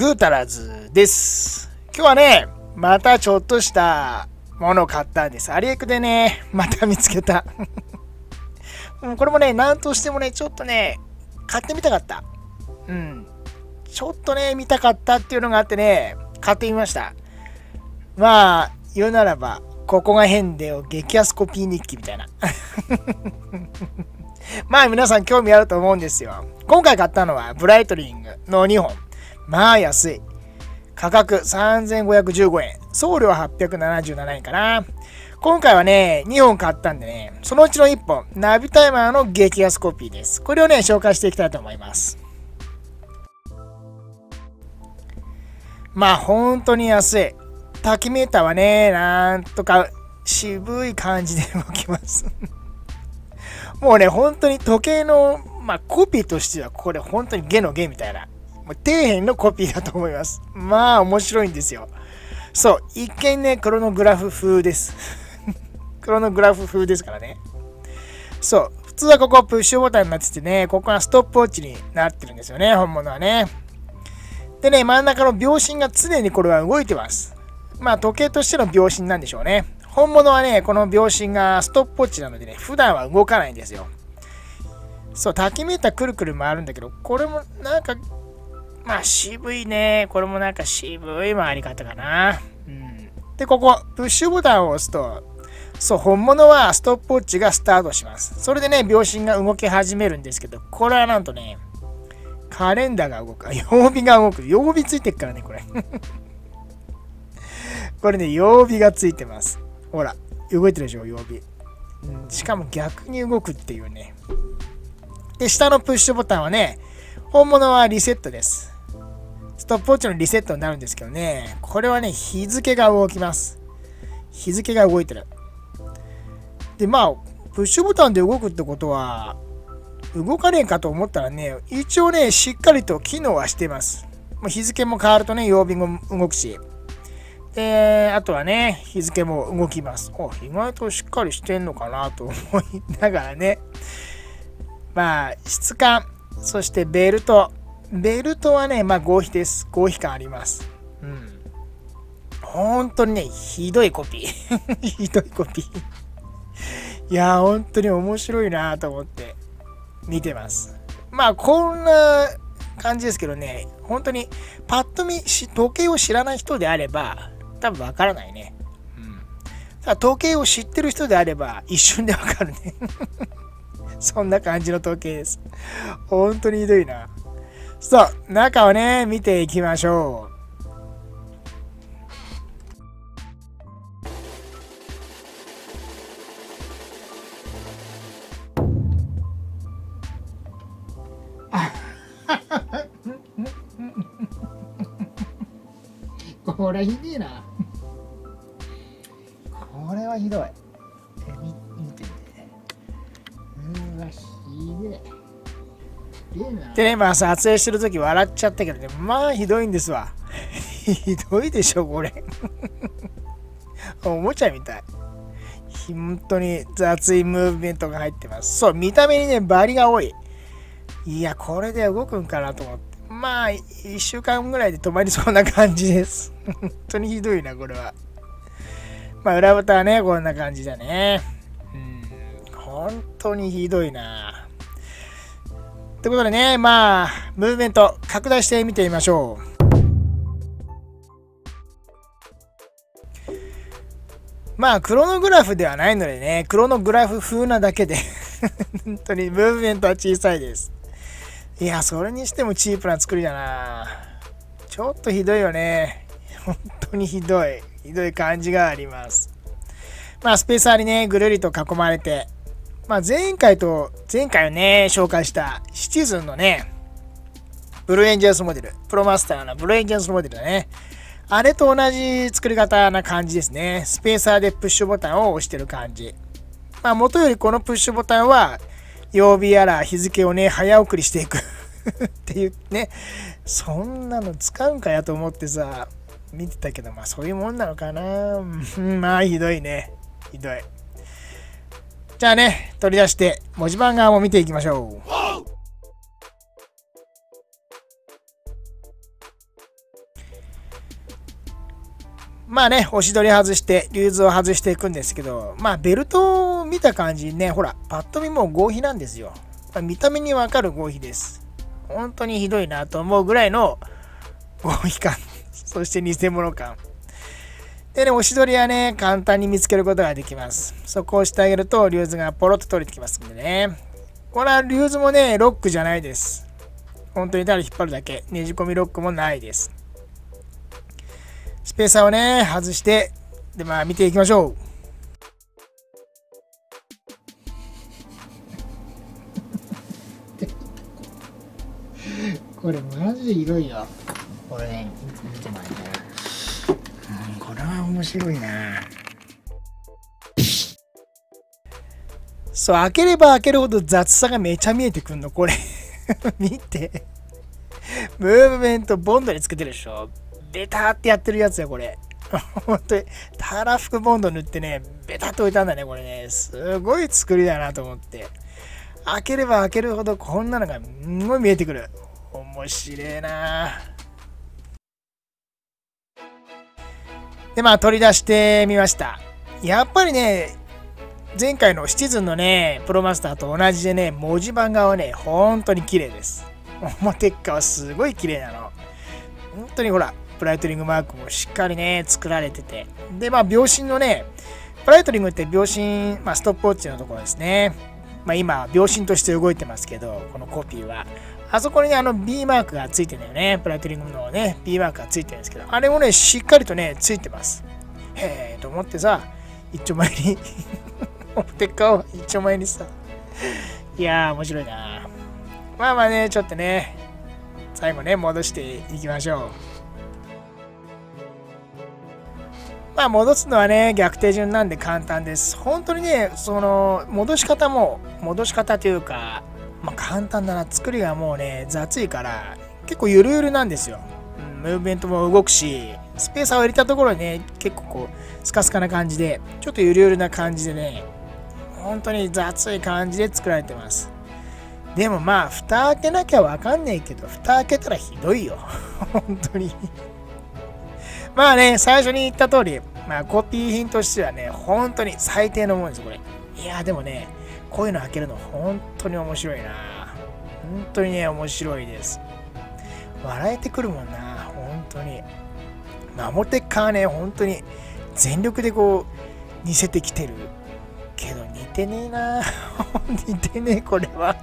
グータラズです。今日はね、またちょっとしたものを買ったんです。アリエクでね、また見つけた。これもね、なんとしてもね、ちょっとね、買ってみたかった。ちょっとね、見たかったっていうのがあってね、買ってみました。まあ、言うならば、ここが変でよ、激安コピー日記みたいな。まあ、皆さん興味あると思うんですよ。今回買ったのは、ブライトリングの2本。まあ、安い。価格3515円。送料877円かな。今回はね、2本買ったんでね、そのうちの1本、ナビタイマーの激安コピーです。これをね、紹介していきたいと思います。まあ、本当に安い。タキメーターはね、なんとか渋い感じで動きます。もうね、本当に時計の、コピーとしては、これ本当に下の下みたいな。もう底辺のコピーだと思います。まあ、面白いんですよ。そう、一見ね、クロノグラフ風です。クロノグラフ風ですからね。そう、普通はここプッシュボタンになっててね、ここがストップウォッチになってるんですよね、本物はね。でね、真ん中の秒針が常にこれは動いてます。まあ、時計としての秒針なんでしょうね。本物はね、この秒針がストップウォッチなのでね、普段は動かないんですよ。そう、タキメーターくるくる回るんだけど、これもなんか、渋いね。これもなんか渋い回り方かな。で、ここ、プッシュボタンを押すと、そう、本物はストップウォッチがスタートします。それでね、秒針が動き始めるんですけど、これはなんとね、カレンダーが動く。曜日が動く。曜日ついてるからね、これ。これね、曜日がついてます。ほら、動いてるでしょ、曜日。しかも逆に動くっていうね。で、下のプッシュボタンはね、本物はリセットです。ストップウォッチのリセットになるんですけどね、これはね、日付が動きます。日付が動いてる。で、プッシュボタンで動くってことは、動かねえかと思ったらね、一応ね、しっかりと機能はしてます。日付も変わるとね、曜日も動くし。で、あとはね、日付も動きます。意外としっかりしてんのかなと思いながらね。質感、そしてベルト。ベルトはね、合皮です。合皮感あります。本当にね、ひどいコピー。ひどいコピー。いやー、本当に面白いなと思って見てます。こんな感じですけどね、本当にパッと見、時計を知らない人であれば、多分わからないね。ただ時計を知ってる人であれば、一瞬でわかるね。そんな感じの時計です。本当にひどいな。そう、中をね、見ていきましょう。これひでえな。これはひどい。見てみて。ひでえ。でね、撮影してるとき笑っちゃったけどね、ひどいんですわ。ひどいでしょ、これ。おもちゃみたい。本当に雑いムーブメントが入ってます。そう、見た目にね、バリが多い。いや、これで動くんかなと思って。1週間ぐらいで止まりそうな感じです。本当にひどいな、これは。裏ボタンはね、こんな感じだね。本当にひどいな。ということでね、ムーブメント拡大して見てみましょう。クロノグラフではないのでね、クロノグラフ風なだけで、本当にムーブメントは小さいです。いや、それにしてもチープな作りだな。ちょっとひどいよね。本当にひどい。ひどい感じがあります。スペーサーにね、ぐるりと囲まれて、前回をね、紹介したシチズンのね、ブルーエンジェルスモデル、プロマスターのブルーエンジェルスモデルだね。あれと同じ作り方な感じですね。スペーサーでプッシュボタンを押してる感じ。元よりこのプッシュボタンは、曜日やら日付をね、早送りしていくっていうね、そんなの使うんかやと思ってさ、見てたけど、そういうもんなのかな。ひどいね。ひどい。じゃあね、取り出して文字盤側も見ていきましょう。 まあね、押し取り外して、リューズを外していくんですけど、まあベルトを見た感じね、ほら、パッと見もう合皮なんですよ。まあ、見た目にわかる合皮です。本当にひどいなと思うぐらいの合皮感。そして偽物感。でね、押し取りはね、簡単に見つけることができます。そこを押してあげると、リューズがポロッと取れてきますんでね。これはリューズもね、ロックじゃないです。本当にただ引っ張るだけ。ねじ込みロックもないです。スペーサーをね、外して、で、まあ見ていきましょう。これマジでひどいよ。これね、見てもらいたいな。これは面白いな。そう、開ければ開けるほど雑さがめちゃ見えてくんの、これ。見て。ムーブメントボンドにつけてるでしょ。ベターってやってるやつよ、これ。本当に、たらふくボンド塗ってね、ベタっと置いたんだね、これね。すごい作りだなと思って。開ければ開けるほどこんなのがすごい見えてくる。面白いな。で、まあ取り出してみました。やっぱりね、前回のシチズンのね、プロマスターと同じでね、文字盤側はね、本当に綺麗です。表側はすごい綺麗なの。本当にほら、ブライトリングマークもしっかりね、作られてて。で、まあ、秒針のね、ブライトリングって秒針、まあ、ストップウォッチのところですね。まあ、今、秒針として動いてますけど、このコピーは。あそこにね、B マークがついてるんだよね。ブライトリングのね、B マークがついてるんですけど、あれもね、しっかりとね、ついてます。へえと思ってさ、一丁前に、表側を一丁前にさ。いやー、面白いな。まあまあね、ちょっとね、最後ね、戻していきましょう。まあ戻すのはね、逆手順なんで簡単です。本当にね、その戻し方というか、まあ簡単だな。作りがもうね、雑いから、結構ゆるゆるなんですよ。ムーブメントも動くし、スペーサーを入れたところにね、結構こう、スカスカな感じで、ちょっとゆるゆるな感じでね、本当に雑い感じで作られてます。でもまあ、蓋開けなきゃわかんないけど、蓋開けたらひどいよ。本当に。まあね、最初に言った通り、まあコピー品としてはね、本当に最低のものです、これ。いや、でもね、こういうの開けるの本当に面白いな。本当にね、面白いです。笑えてくるもんな、本当に。表側ね、本当に全力でこう、似せてきてる。けど似てねえな。似てねえ、これは。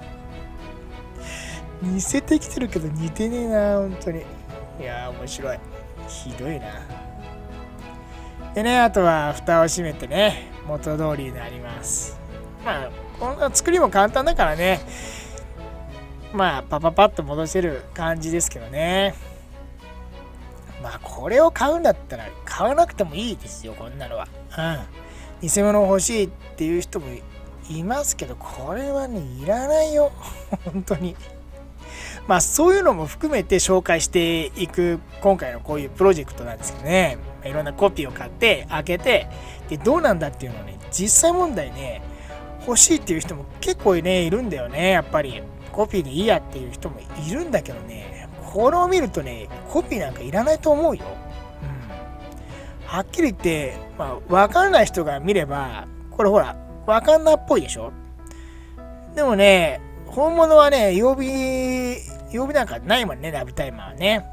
似せてきてるけど似てねえな、本当に。いやー、面白い。ひどいな。でね、あとは蓋を閉めてね、元通りになります。まあ、この作りも簡単だからね、まあ、パパパッと戻せる感じですけどね。まあ、これを買うんだったら買わなくてもいいですよ、こんなのは。うん。偽物欲しいっていう人もいますけど、これはね、いらないよ。本当に。まあそういうのも含めて紹介していく今回のこういうプロジェクトなんですけどね、いろんなコピーを買って開けて、でどうなんだっていうのをね、実際問題ね、欲しいっていう人も結構ねいるんだよね。やっぱりコピーでいいやっていう人もいるんだけどね、これを見るとね、コピーなんかいらないと思うよ。はっきり言って、まあ、分かんない人が見ればこれほら分かんないっぽいでしょ。でもね、本物はね、曜日なんかないもんね、ラブタイマーはね。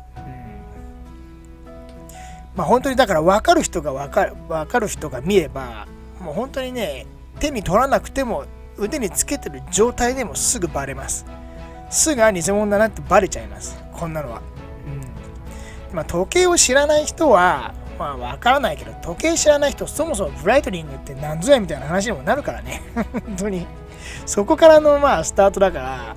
まあ本当にだから分かる人が見れば、もう本当にね、手に取らなくても腕につけてる状態でもすぐバレます。すぐ偽物だなってバレちゃいます、こんなのは。まあ時計を知らない人は、まあ分からないけど、時計知らない人、そもそもブライトリングって何ぞやみたいな話にもなるからね。本当に。そこからのまあスタートだから、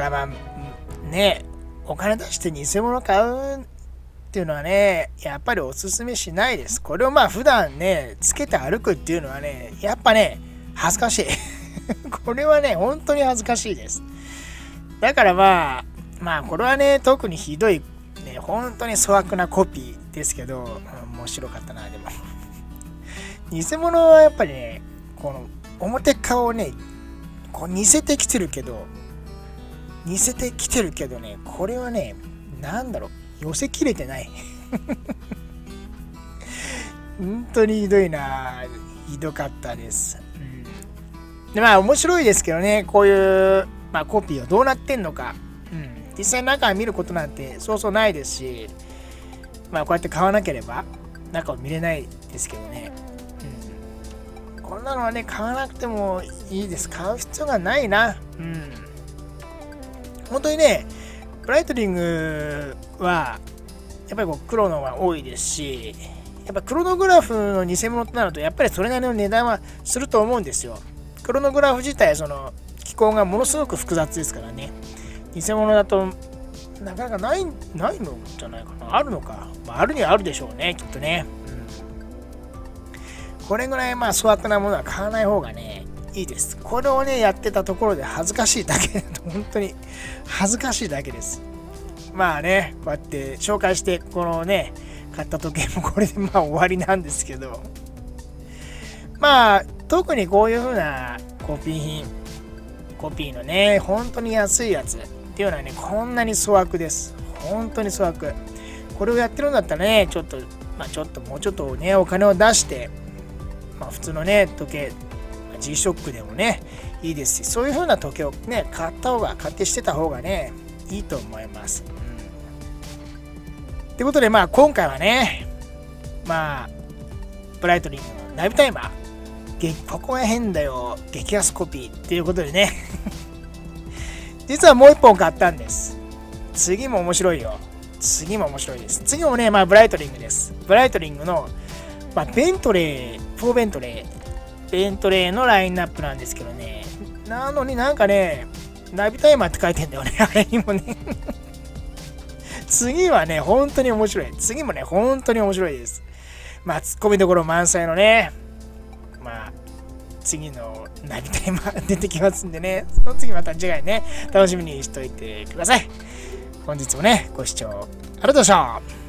まあね、お金出して偽物買うっていうのはね、やっぱりおすすめしないです。これをまあ普段ね、つけて歩くっていうのはね、やっぱね、恥ずかしい。これはね、本当に恥ずかしいです。だからまあこれはね、特にひどい、ね、本当に粗悪なコピーですけど、面白かったな、でも。偽物はやっぱりね、この表側をね、こう似せてきてるけどね、これはね、なんだろう、寄せきれてない。 本当にひどいな。ひどかったです。でまあ面白いですけどね、こういう、コピーはどうなってんのか。実際中を見ることなんてそうそうないですし、こうやって買わなければ中を見れないですけどね。こんなのはね、買わなくてもいいです。買う必要がないな。本当にね、ブライトニングはやっぱりこう黒のが多いですし、やっぱクロノグラフの偽物となるとやっぱりそれなりの値段はすると思うんですよ。クロノグラフ自体その機構がものすごく複雑ですからね。偽物だとなかなかないのじゃないかな。あるのか。あるにはあるでしょうね、きっとね。これぐらい粗悪なものは買わない方がね、いいです。これをね、やってたところで恥ずかしいだけだと、本当に恥ずかしいだけです。こうやって紹介して、このね、買った時計もこれで終わりなんですけど、特にこういう風なコピーのね、本当に安いやつっていうのはね、こんなに粗悪です。本当に粗悪。これをやってるんだったらね、もうちょっとね、お金を出して、普通のね、時計、G-SHOCK でもね、いいですし、そういう風な時計をね、買ってしてた方がね、いいと思います。ということで、今回はね、ブライトニングのナイブタイマー、ここが変だよ、激安コピーっていうことでね、実はもう一本買ったんです。次も面白いよ。次も面白いです。次もね、ブライトニングです。ブライトニングの、ベントレーのラインナップなんですけどね、なのになんかね、ナビタイマーって書いてんだよね、あれにもね。次はね、本当に面白い。次もね、本当に面白いです。突っ込みどころ満載のね、次のナビタイマー出てきますんでね、その次また次回ね、楽しみにしといてください。本日もね、ご視聴ありがとうございました。